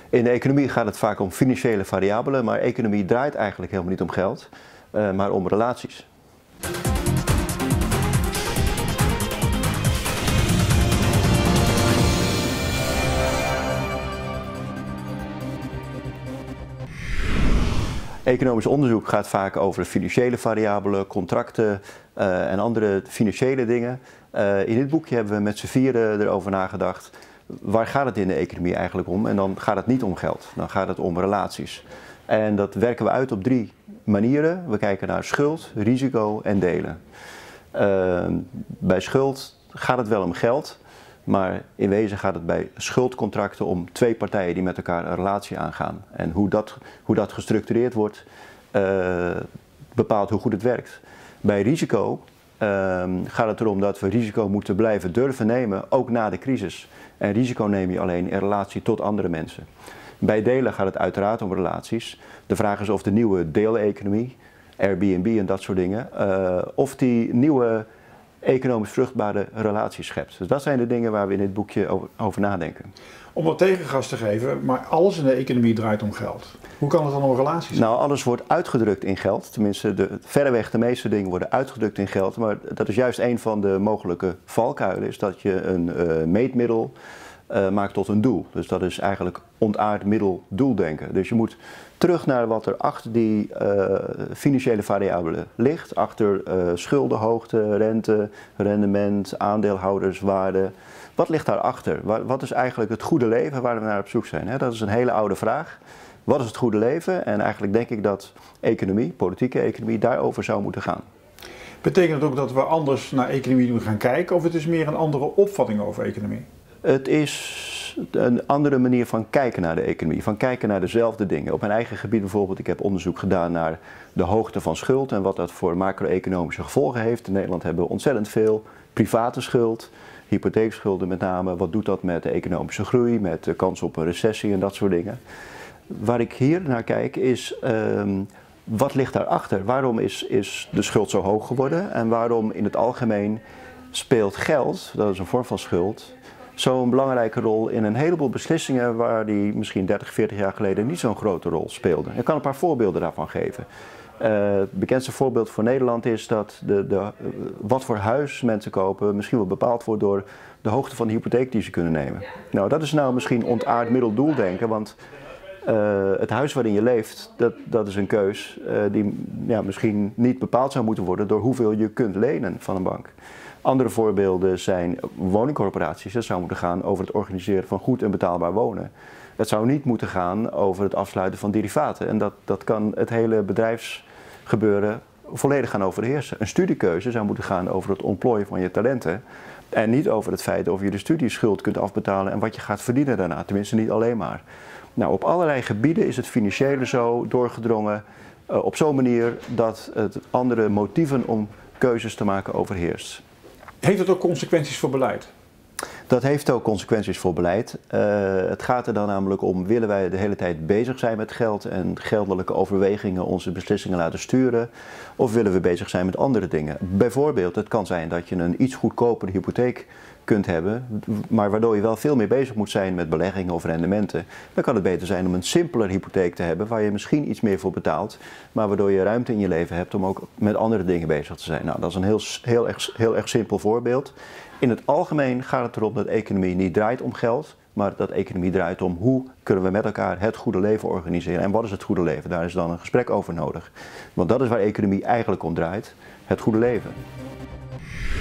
In de economie gaat het vaak om financiële variabelen, maar economie draait eigenlijk helemaal niet om geld, maar om relaties. Economisch onderzoek gaat vaak over financiële variabelen, contracten en andere financiële dingen. In dit boekje hebben we met z'n vieren erover nagedacht. Waar gaat het in de economie eigenlijk om? En dan gaat het niet om geld, dan gaat het om relaties. En dat werken we uit op 3 manieren. We kijken naar schuld, risico en delen. Bij schuld gaat het wel om geld, maar in wezen gaat het bij schuldcontracten om 2 partijen die met elkaar een relatie aangaan. En hoe dat gestructureerd wordt, bepaalt hoe goed het werkt. Bij risico gaat het erom dat we risico moeten blijven durven nemen, ook na de crisis. En risico neem je alleen in relatie tot andere mensen. Bij delen gaat het uiteraard om relaties. De vraag is of de nieuwe deeleconomie, Airbnb en dat soort dingen, of die nieuwe economisch vruchtbare relaties schept. Dus dat zijn de dingen waar we in dit boekje over nadenken. Om wat tegengas te geven, maar alles in de economie draait om geld. Hoe kan het dan om relaties zijn? Nou, alles wordt uitgedrukt in geld. Tenminste, verreweg de meeste dingen worden uitgedrukt in geld. Maar dat is juist een van de mogelijke valkuilen, is dat je een meetmiddel maakt tot een doel. Dus dat is eigenlijk ontaard middel-doeldenken. Dus je moet terug naar wat er achter die financiële variabelen ligt. Achter schuldenhoogte, rente, rendement, aandeelhouderswaarde. Wat ligt daarachter? Wat is eigenlijk het goede leven waar we naar op zoek zijn? Dat is een hele oude vraag. Wat is het goede leven? En eigenlijk denk ik dat economie, politieke economie, daarover zou moeten gaan. Betekent het ook dat we anders naar economie moeten gaan kijken? Of het is meer een andere opvatting over economie? Het is een andere manier van kijken naar de economie, van kijken naar dezelfde dingen. Op mijn eigen gebied bijvoorbeeld, ik heb onderzoek gedaan naar de hoogte van schuld en wat dat voor macro-economische gevolgen heeft. In Nederland hebben we ontzettend veel private schuld, hypotheekschulden met name. Wat doet dat met de economische groei, met de kans op een recessie en dat soort dingen. Waar ik hier naar kijk is, wat ligt daarachter? Waarom is de schuld zo hoog geworden en waarom in het algemeen speelt geld, dat is een vorm van schuld, zo'n belangrijke rol in een heleboel beslissingen waar die misschien 30, 40 jaar geleden niet zo'n grote rol speelde. Ik kan een paar voorbeelden daarvan geven. Het bekendste voorbeeld voor Nederland is dat wat voor huis mensen kopen misschien wel bepaald wordt door de hoogte van de hypotheek die ze kunnen nemen. Nou, dat is nou misschien ontaard middel-doeldenken, want het huis waarin je leeft, dat is een keus die misschien niet bepaald zou moeten worden door hoeveel je kunt lenen van een bank. Andere voorbeelden zijn woningcorporaties. Dat zou moeten gaan over het organiseren van goed en betaalbaar wonen. Het zou niet moeten gaan over het afsluiten van derivaten. En dat kan het hele bedrijfsgebeuren volledig gaan overheersen. Een studiekeuze zou moeten gaan over het ontplooien van je talenten. En niet over het feit of je de studieschuld kunt afbetalen en wat je gaat verdienen daarna. Tenminste niet alleen maar. Nou, op allerlei gebieden is het financiële zo doorgedrongen op zo'n manier dat het andere motieven om keuzes te maken overheerst. Heeft het ook consequenties voor beleid? Dat heeft ook consequenties voor beleid. Het gaat er dan namelijk om, willen wij de hele tijd bezig zijn met geld en geldelijke overwegingen onze beslissingen laten sturen? Of willen we bezig zijn met andere dingen? Bijvoorbeeld, het kan zijn dat je een iets goedkopere hypotheek kunt hebben, maar waardoor je wel veel meer bezig moet zijn met beleggingen of rendementen. Dan kan het beter zijn om een simpeler hypotheek te hebben, waar je misschien iets meer voor betaalt, maar waardoor je ruimte in je leven hebt om ook met andere dingen bezig te zijn. Nou, dat is een heel erg simpel voorbeeld. In het algemeen gaat het erom dat economie niet draait om geld, maar dat economie draait om hoe kunnen we met elkaar het goede leven organiseren. En wat is het goede leven? Daar is dan een gesprek over nodig. Want dat is waar economie eigenlijk om draait, het goede leven.